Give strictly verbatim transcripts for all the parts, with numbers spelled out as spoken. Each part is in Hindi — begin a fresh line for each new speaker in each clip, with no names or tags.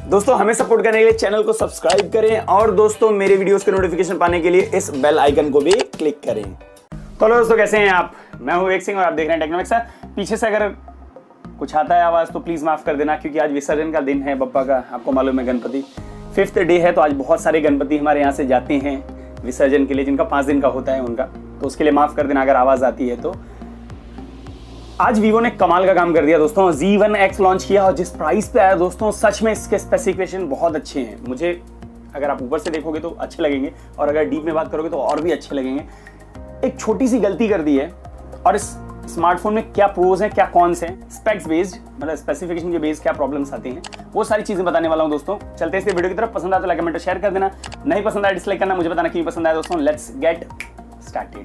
दोस्तों हमें सपोर्ट करने के लिए चैनल को सब्सक्राइब करें और दोस्तों मेरे वीडियोस के नोटिफिकेशन पाने के लिए इस बेल आइकन को भी क्लिक करें। तो हेलो दोस्तों, कैसे हैं आप? मैं हूं विवेक सिंह और आप देख रहे हैं टेक्नोमिक्स। पीछे से अगर कुछ आता है आवाज तो प्लीज माफ कर देना, क्योंकि आज विसर्जन का दिन है बप्पा का। आपको मालूम है गणपति फिफ्थ डे है, तो आज बहुत सारे गणपति हमारे यहाँ से जाते हैं विसर्जन के लिए, जिनका पाँच दिन का होता है उनका, तो उसके लिए माफ कर देना अगर आवाज आती है तो। आज वीवो ने कमाल का काम कर दिया दोस्तों, ज़ी वन एक्स लॉन्च किया और जिस प्राइस पे आया दोस्तों, सच में इसके स्पेसिफिकेशन बहुत अच्छे हैं। मुझे अगर आप ऊपर से देखोगे तो अच्छे लगेंगे और अगर डीप में बात करोगे तो और भी अच्छे लगेंगे। एक छोटी सी गलती कर दी है और इस स्मार्टफोन में क्या प्रोज हैं क्या कॉन्स हैं, स्पेक्स बेस्ड मतलब स्पेसिफिकेशन के बेस्ड क्या प्रॉब्लम्स आती हैं, वो सारी चीजें बताने वाला हूं दोस्तों। चलते हैं इस वीडियो की तरफ। पसंद आया तो लाइक कमेंट शेयर कर देना, नहीं पसंद आया डिसलाइक करना, मुझे बताना क्यों पसंद आया दोस्तों। Let's get started.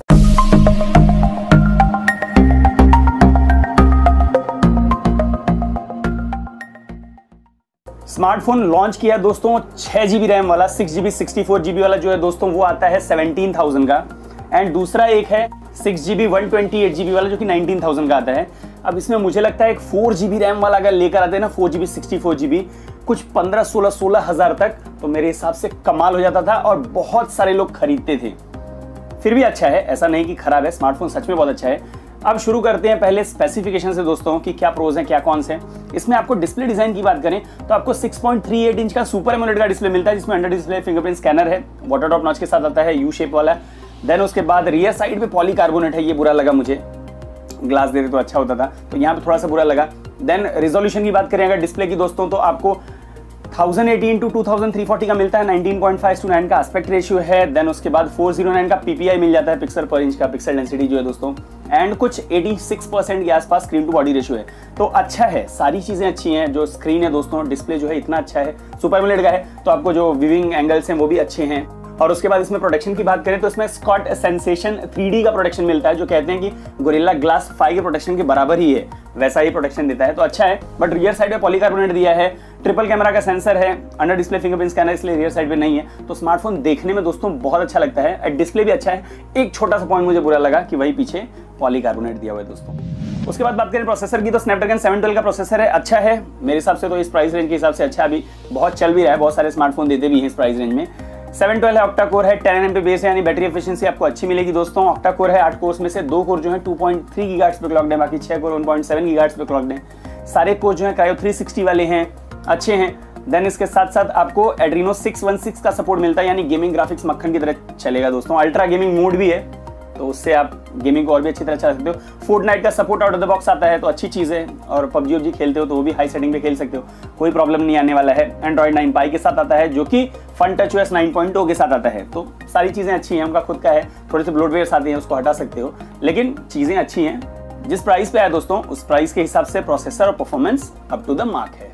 Smartphone launch किया दोस्तों छह जीबी रैम वाला, six GB sixty four GB वाला जो है दोस्तों वो आता है सेवनटीन थाउजेंड का, एंड दूसरा एक है six GB one twenty eight GB वाला जो कि नाइनटीन थाउजेंड का आता है। अब इसमें मुझे लगता है एक फोर जीबी रैम वाला अगर लेकर आते हैं ना, four GB sixty four GB कुछ पंद्रह सोलह सोलह हजार तक, तो मेरे हिसाब से कमाल हो जाता था और बहुत सारे लोग खरीदते थे। फिर भी अच्छा है, ऐसा नहीं कि खराब है, स्मार्टफोन सच में बहुत अच्छा है। अब शुरू करते हैं पहले स्पेसिफिकेशन से दोस्तों कि क्या प्रोज हैं क्या कॉन्स हैं। इसमें आपको डिस्प्ले डिजाइन की बात करें तो आपको six point three eight inch का सुपर एमोलेड का डिस्प्ले मिलता है, जिसमें अंडर डिस्प्ले फिंगरप्रिंट स्कैनर है, वाटर ड्रॉप नॉच के साथ आता है, यू शेप वाला। देन उसके बाद रियर साइड पे पॉलीकार्बोनेट है, ये बुरा लगा मुझे, ग्लास देते तो अच्छा होता था, तो यहाँ पे थोड़ा सा बुरा लगा। देन रिजोल्यूशन की बात करें अगर डिस्प्ले की दोस्तों, तो आपको one thousand eighteen to two thousand three forty का मिलता है, nineteen point five to nine का एस्पेक्ट रेशियो है। देन उसके बाद फोर जीरो नाइन का पीपीआई मिल जाता है, पिक्सल पर इंच का पिक्सल डेंसिटी जो है दोस्तों, एंड कुछ एटी सिक्स परसेंट के आसपास स्क्रीन टू बॉडी रेशियो है। तो अच्छा है, सारी चीजें अच्छी हैं। जो स्क्रीन है दोस्तों, डिस्प्ले जो है इतना अच्छा है, सुपर एमोलेड का है, तो आपको जो व्यूइंग एंगल्स हैं वो भी अच्छे हैं। और उसके बाद इसमें प्रोटेक्शन की बात करें तो इसमें स्कॉट सेंसेशन थ्री डी का प्रोटेक्शन मिलता है, जो कहते हैं कि गोरिल्ला ग्लास फाइव के प्रोटेक्शन के बराबर ही है, वैसा ही प्रोटेक्शन देता है, तो अच्छा है। बट रियर साइड में पॉलीकार्बोनेट दिया है, ट्रिपल कैमरा का सेंसर है, अंडर डिस्प्ले फिंगरप्रिंट स्कैनर इसलिए रियर साइड पे नहीं है, तो स्मार्टफोन देखने में दोस्तों बहुत अच्छा लगता है। डिस्प्ले भी अच्छा है। एक छोटा सा पॉइंट मुझे बुरा लगा कि वही पीछे पॉलीकार्बोनेट दिया हुआ है दोस्तों। उसके बाद बात करें प्रोसेसर की तो स्नैपड्रैगन सेवन ट्वेल्व का प्रोसेसर है, अच्छा है मेरे हिसाब से, तो इस प्राइस रेंज के हिसाब से अच्छा, अभी बहुत चल भी रहा है, बहुत सारे स्मार्टफोन देते भी हैं इस प्राइस रेंज में। सेवन ट्वेल्व है, ऑक्टा कोर है, टेन एनएम पे बेस है, यानी बैटरी एफिशिएंसी आपको अच्छी मिलेगी दोस्तों। ऑक्टा कोर है, आठ कोर्स में से दो कोर जो है टू पॉइंट थ्री गीगाहर्ट्ज पे क्लॉक्ड है, बाकी छह core one point seven gigahertz पे क्लॉक्ड है। सारे कोर जो है क्रायो थ्री सिक्सटी वाले हैं, अच्छे हैं। देन इसके साथ साथ आपको एड्रीनो सिक्स वन सिक्स का सपोर्ट मिलता है, यानी गेमिंग ग्राफिक्स मक्खन की तरह चलेगा दोस्तों। अल्ट्रा गेमिंग मोड भी है, तो उससे आप गेमिंग को और भी अच्छी तरह चला सकते हो। फोर्टनाइट का support out of the box आता है, तो अच्छी चीज़ है, और पबजी वबजी खेलते हो तो वो भी हाई सेटिंग पे खेल सकते हो, कोई प्रॉब्लम नहीं आने वाला है। एंड्रॉइड नाइन पाई के साथ आता है, जो कि Funtouch OS nine point O के साथ आता है, तो सारी चीज़ें अच्छी हैं। उनका खुद का है, थोड़े से ब्लोटवेयर्स आते हैं, उसको हटा सकते हो, लेकिन चीज़ें अच्छी हैं। जिस प्राइस पे आया दोस्तों, उस प्राइस के हिसाब से प्रोसेसर और performance up to the mark है।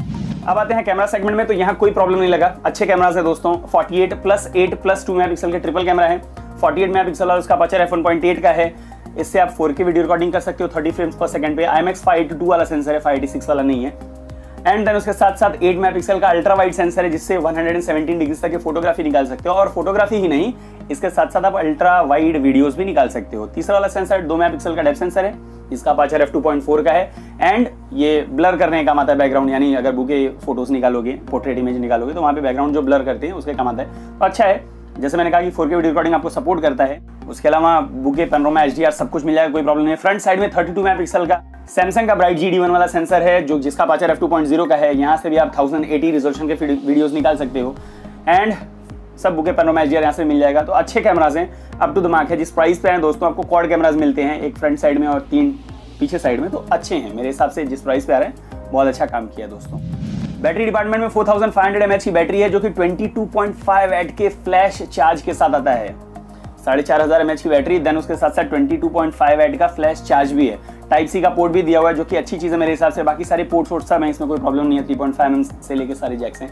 अब आते हैं कैमरा सेगमेंट में, तो यहाँ कोई प्रॉब्लम नहीं लगा, अच्छे कैमरास है दोस्तों। Forty eight plus eight plus two megapixel के ट्रिपल कैमरा है, फोर्टी एट मेगापिक्सल और उसका aperture F one point eight का है। इससे आप फोर के वीडियो रिकॉर्डिंग कर सकते हो थर्टी फ्रेम्स पर सेकंड पे। I M X five eighty two वाला सेंसर है, फाइव एटी सिक्स वाला नहीं है। एंड देन उसके साथ साथ एट मेगापिक्सल का अल्ट्रा वाइड सेंसर है, जिससे वन सेवनटीन डिग्री तक की फोटोग्राफी निकाल सकते हो, और फोटोग्राफी ही नहीं, इसके साथ साथ आप अल्ट्रा वाइड वीडियोस भी निकाल सकते हो। तीसरा वाला सेंसर दो मेगापिक्सल का डेप्थ सेंसर है, इसका aperture F two point four का है, एंड ये ब्लर करने का काम आता है बैकग्राउंड, यानी अगर बुके फोटोज निकालोगे, पोर्ट्रेट इमेज निकालोगे, तो वहाँ पे बैकग्राउंड जो ब्लर करते हैं उसके काम आता है, तो अच्छा है। जैसे मैंने कहा कि फोर के वीडियो रिकॉर्डिंग आपको सपोर्ट करता है। उसके अलावा बुके, पैनोरामा, एचडीआर सब कुछ मिल जाएगा, कोई प्रॉब्लम नहीं है। फ्रंट साइड में थर्टी टू मेगापिक्सल का सैमसंग का ब्राइट जी डी वन वाला सेंसर है, जो जिसका aperture F two point zero का है, यहाँ से भी आप थाउजेंड एटी रिजोल्यूशन के वीडियोस निकाल सकते हो, एंड सब बुके, पैनोरामा, एचडीआर यहाँ से मिल जाएगा, तो अच्छे कैमराज हैं, अप टू द मार्क है। जिस प्राइस पे हैं दोस्तों, आपको क्वाड कैमराज मिलते हैं, एक फ्रंट साइड में और तीन पीछे साइड में, तो अच्छे हैं मेरे हिसाब से। जिस प्राइस पे आ रहे हैं बहुत अच्छा काम किया दोस्तों। बैटरी डिपार्टमेंट में four thousand five hundred MH की बैटरी है, जो कि twenty two point five watt के फ्लैश चार्ज के साथ आता है, साढ़े चार हजार एमएच की बैटरी। देन उसके साथ साथ twenty two point five watt का फ्लैश चार्ज भी है, टाइप सी का पोर्ट भी दिया हुआ है, जो कि अच्छी चीज़ है मेरे हिसाब से। बाकी सारे पोर्ट सोर्ट सब है, इसमें कोई प्रॉब्लम नहीं है, थ्री पॉइंट फाइव एम से लेके सारे जैक्स हैं।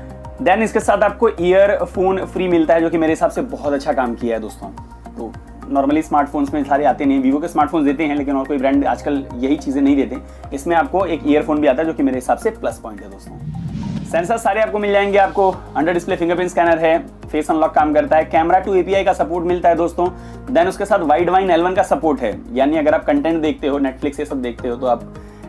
देन इसके साथ आपको ईयरफोन फ्री मिलता है, जो कि मेरे हिसाब से बहुत अच्छा काम किया है दोस्तों। तो नॉर्मली स्मार्टफोन्स में सारे आते नहीं, वीवो के स्मार्टफोन्स देते हैं, लेकिन और कोई ब्रांड आजकल यही चीज़ें नहीं देते। इसमें आपको एक ईयरफोन भी आता है, जो कि मेरे हिसाब से प्लस पॉइंट है दोस्तों। सेंसर सारे आपको मिल जाएंगे, आपको अंडर डिस्प्ले फिंगरप्रिंट स्कैनर है, फेस अनलॉक काम करता है, कैमरा टू एपीआई का सपोर्ट मिलता है दोस्तों। देन उसके साथ वाइड वाइन एल वन का सपोर्ट है, यानी अगर आप कंटेंट देखते हो, नेटफ्लिक्स ये सब देखते हो, तो आप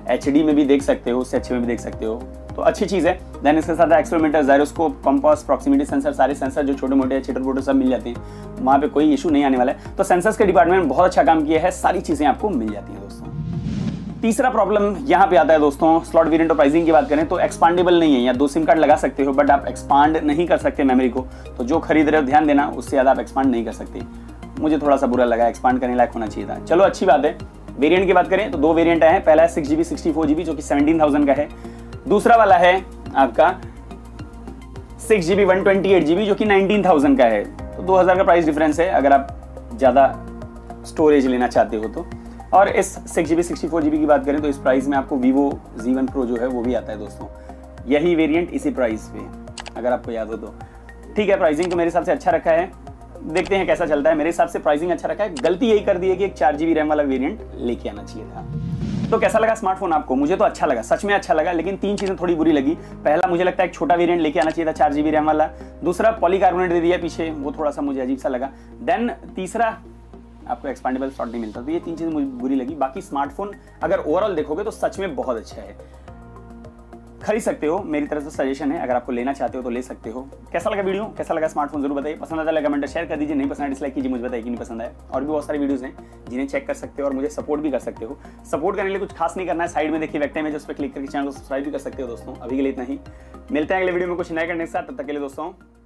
एच डी में भी देख सकते हो, उससे अच्छे में भी देख सकते हो, तो अच्छी चीज़ है। देन इसके साथ accelerometer, gyroscope, compass, proximity sensor, सारे सेंसर जो छोटे मोटे छोटे मोटे सब मिल जाते हैं, वहाँ पे कोई इशू नहीं आने वाला है। तो सेंसर्स के डिपार्टमेंट में बहुत अच्छा काम किया है, सारी चीज़ें आपको मिल जाती हैं दोस्तों। तीसरा प्रॉब्लम यहाँ पे आता है दोस्तों, स्लॉट वेरिएंट और प्राइसिंग की बात करें तो एक्सपांडेबल नहीं है, या दो सिम कार्ड लगा सकते हो बट आप एक्सपांड नहीं कर सकते मेमोरी को, तो जो खरीद रहे हो ध्यान देना, उससे ज़्यादा आप एक्सपांड नहीं कर सकते। मुझे थोड़ा सा बुरा लगा, एक्सपांड करने लायक होना चाहिए था। चलो अच्छी बात है। वेरिएंट की बात करें तो दो वेरिएंट आए हैं, पहला है six GB sixty four GB जो कि सेवनटीन थाउजेंड का है, दूसरा वाला है आपका six GB one twenty eight GB जो कि नाइनटीन थाउजेंड का है। तो दो हजार का प्राइस डिफरेंस है अगर आप ज़्यादा स्टोरेज लेना चाहते हो तो। और इस six GB sixty four GB की बात करें तो इस प्राइस में आपको वीवो जी वन प्रो जो है वो भी आता है दोस्तों, यही वेरिएंट इसी प्राइस पे, अगर आपको याद हो तो। ठीक है, प्राइसिंग तो मेरे हिसाब से अच्छा रखा है, देखते हैं कैसा चलता है। मेरे हिसाब से प्राइसिंग अच्छा रखा है, गलती यही कर दी है कि एक चार जीबी रैम वाला वेरिएंट लेके आना चाहिए था। तो कैसा लगा स्मार्टफोन आपको? मुझे तो अच्छा लगा, सच में अच्छा लगा, लेकिन तीन चीजें थोड़ी बुरी लगी। पहला, मुझे लगता है एक छोटा वेरिएंट लेके आना चाहिए था चार जीबी रैम वाला। दूसरा, पॉलीकार्बोनेट दे दिया पीछे, वो थोड़ा सा मुझे अजीब सा लगा। देन तीसरा, आपको एक्सपांडेबल स्लॉट नहीं मिलता। तो ये तीन चीजें मुझे बुरी लगी। बाकी स्मार्टफोन अगर ओवरऑल देखोगे तो सच में बहुत अच्छा है, खरीद सकते हो, मेरी तरफ से सजेशन है। अगर आपको लेना चाहते हो तो ले सकते हो। कैसा लगा वीडियो, कैसा लगा स्मार्टफोन, जरूर बताइए। पसंद आता है कमेंट शेयर कर दीजिए, नहीं पसंद डिसलाइक कीजिए, मुझे बताइए कि नहीं पसंद आए। और भी बहुत सारी वीडियोस हैं जिन्हें चेक कर सकते हो और मुझे सपोर्ट भी कर सकते हो। सपोर्ट करने के लिए कुछ खास नहीं करना है, साइड में देखिए वेक्टर में, उस पर क्लिक करके चैनल को सब्सक्राइब भी कर सकते हो दोस्तों। अभी के लिए इतना ही, मिलते हैं अगले वीडियो में कुछ नए करने के साथ, तब तक के लिए दोस्तों।